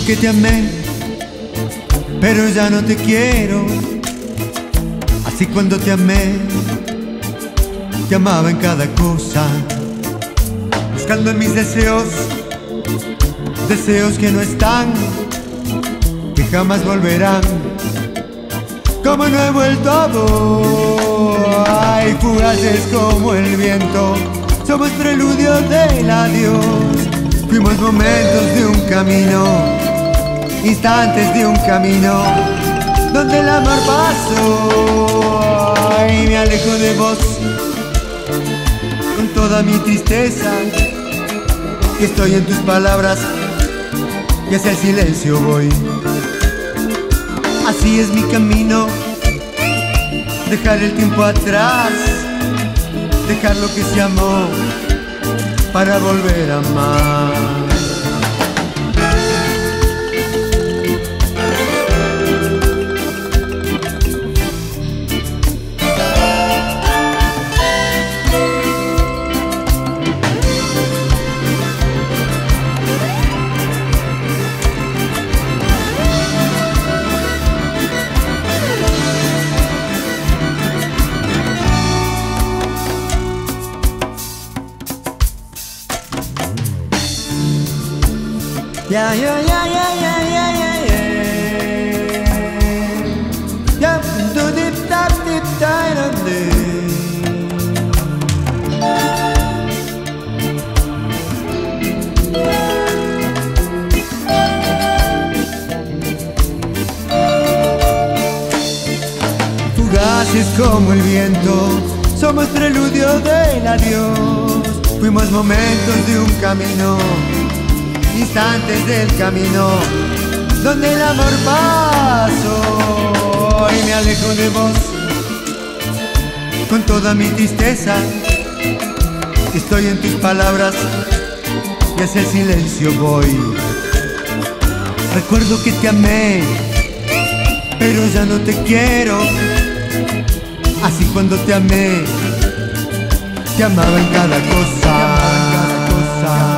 que te amé, pero ya no te quiero. Así cuando te amé, te amaba en cada cosa, buscando en mis deseos, deseos que no están, que jamás volverán, como no he vuelto a vos. Ay, fugaces como el viento, somos preludios del adiós. Fuimos momentos de un camino, instantes de un camino, donde el amor pasó. Ay, me alejo de vos con toda mi tristeza, y estoy en tus palabras, y hacia el silencio voy. Así es mi camino, dejar el tiempo atrás, dejar lo que se amó para volver a amar. Yeah, yeah, yeah, yeah, yeah, yeah, yeah, yeah. Yeah, do the tap, the tide of the. Fugaces como el viento, somos preludio del adiós. Fuimos momentos de un camino, instantes del camino, donde el amor pasó. Y me alejo de vos con toda mi tristeza, estoy en tus palabras, y hacia el silencio voy. Recuerdo que te amé, pero ya no te quiero. Así cuando te amé, te amaba en cada cosa.